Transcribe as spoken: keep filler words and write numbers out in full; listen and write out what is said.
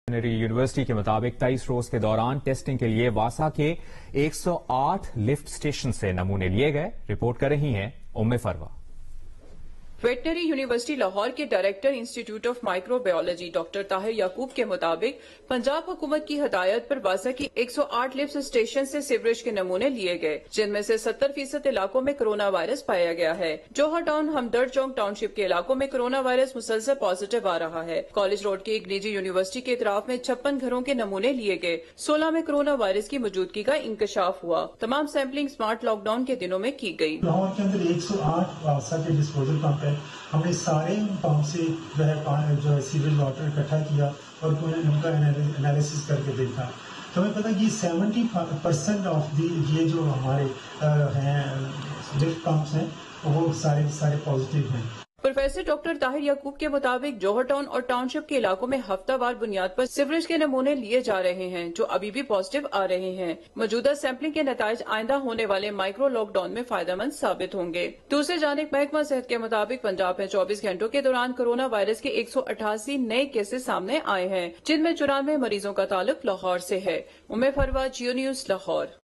University کے مطابق تیئیس روز کے دوران ٹیسٹنگ کے لیے واسا کے ایک سو آٹھ لفٹ اسٹیشن سے نمونے لیے گئے. رپورٹ کر رہی ہیں ام فروا. ویٹنری یونیورسٹی لاہور کے director institute of microbiology doctor Tahir Yaqoob کے مطابق پنجاب حکومت کی ہدایت پر واسا کی ایک سو آٹھ لفٹ اسٹیشن سے سیوریج کے نمونے لیے گئے، جن میں سے ستر فیصد علاقوں میں کرونا وائرس پایا گیا ہے. جوہر ٹاؤن ہمدرد چونک ٹاؤن شپ کے علاقوں میں کرونا وائرس مسلسل پازیٹیو آ رہا ہے. کالج روڈ کے ایک نجی یونیورسٹی کے اطراف میں چھپن گھروں کے نمونے لیے گئے. سولہ میں کرونا وائرس کی موجودگی کا انکشاف ہوا. تمام سیمپلنگ اسمارٹ لاک ڈاؤن کے دنوں میں کی گئی. لاہور کے اندر ایک سو آٹھ واسا کے ڈسپوزل پمپ ہے. ہم نے سارے پمپ سے جو ہے جو ہے سیوریج واٹر اکٹھا کیا اور ان کا انالیسس کر کے دیکھا تو ہمیں پتا کہ سیونٹی پرسینٹ آف دی یہ جو ہمارے ہیں لفٹ پمپس ہیں وہ سارے سارے پازیٹیو ہیں. پروفیسر ڈاکٹر طاہر یعقوب کے مطابق جوہر ٹاؤن اور ٹاؤن شپ کے علاقوں میں ہفتہ وار بنیاد پر سیوریج کے نمونے لیے جا رہے ہیں جو ابھی بھی پازیٹیو آ رہے ہیں. موجودہ سیمپلنگ کے نتائج آئندہ ہونے والے مائکرو لاک ڈاؤن میں فائدہ مند ثابت ہوں گے. دوسری جانب محکمہ صحت کے مطابق پنجاب میں چوبیس گھنٹوں کے دوران کرونا وائرس کے ایک سو اٹھاسی نئے کیسز سامنے آئے ہیں، جن میں چورانوے مریضوں کا تعلق لاہور سے ہے. ام فروا، جیو نیوز، لاہور.